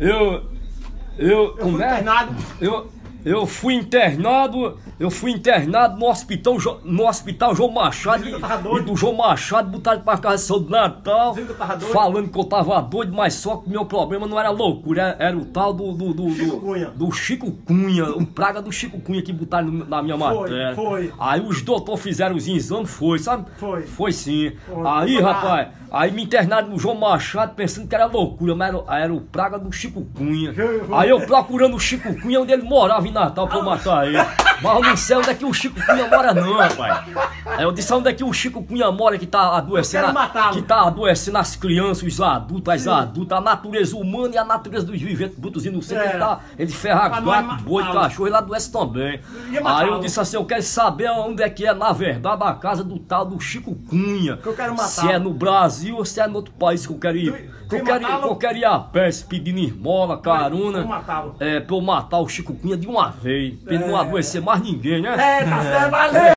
Eu. fui internado. Eu fui internado no hospital João Machado e do João Machado botaram pra casa de saúde Natal, falando que eu tava doido, mas só que o meu problema não era loucura, era o tal do Chico Cunha, um praga do Chico Cunha que botaram na minha matéria. Foi. Aí os doutores fizeram os exames, sabe? Foi sim. Aí, Foi. rapaz, aí me internaram no João Machado pensando que era loucura, mas era o praga do Chico Cunha. Aí eu procurando o Chico Cunha onde ele morava em Natal pra eu matar ele. Mas eu não sei onde é que o Chico Cunha mora não, rapaz. Aí eu disse onde é que o Chico Cunha mora que tá adoecendo, as crianças, os adultos, as adultas, a natureza humana e a natureza dos viventes, brutos inocentes, ele ferra gato, boi, cachorro, ele adoece também. Aí eu disse assim, eu quero saber onde é que é, na verdade, a casa do tal do Chico Cunha. Que eu quero matar. Se é no Brasil ou se é no outro país que eu quero ir. Eu quero ir a pé, pedindo esmola, carona, pra eu matar o Chico Cunha de uma vez, pra ele não adoecer mais ninguém, né? Tá certo, valeu!